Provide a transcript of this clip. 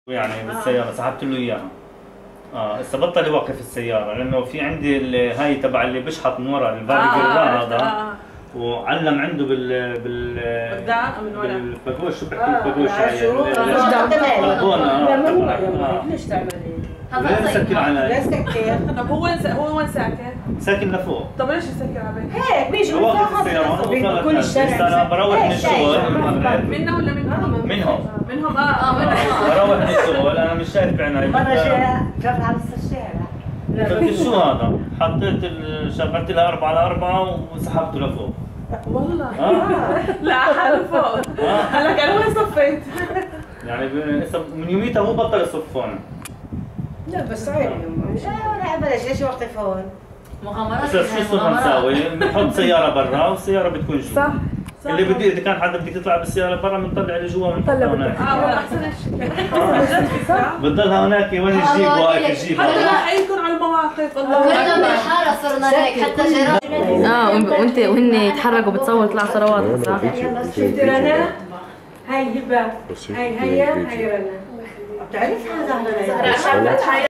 يعني بالسيارة سحبت له اياها. هسه بطل يوقف السيارة لانه في عندي هاي تبع اللي بيشحط من ورا الباب الجرار هذا. وعلم عنده قدام من ورا بالباجوش. شو بحكي الباجوش؟ ليش تعملي؟ ليه سكر علي؟ ليش سكر؟ طب هو وين ساكن؟ ساكن لفوق. طب ليش يسكر على بيتي؟ هيك بيجي من واقف السيارة كل الشارع. انا بروح من الشغل. منا ولا منهم؟ منهم. منهم منهم. بروح من الشغل انا مش شايف بعيني. مرة جاب على الشارع. قلت شو هذا؟ حطيت شغلت لها 4x4 وسحبته لفوق. والله لا حاله فوق. هلا انا وين صفيت؟ يعني من يوميتها هو بطل يصف هون. لا بس عيب لا بلاش ليش يوقف هون؟ مغامرات. شو صرنا نساوي؟ بنحط سيارة برا والسيارة بتكون جوا. صح. اللي بدي اذا كان حدا بدك تطلع بالسيارة برا بنطلع اللي جوا بنطلع هناك. والله احسن شيء. بتضلها هناك وين تجيب واقف تجيب. حتى رايكم على المواقف والله. كلنا بالحارة صرنا هيك حتى جيران. وهن يتحركوا بتصور طلع ثروات صح؟ شفتي رنا؟ هاي هبة هاي رنا بتعرف هذا؟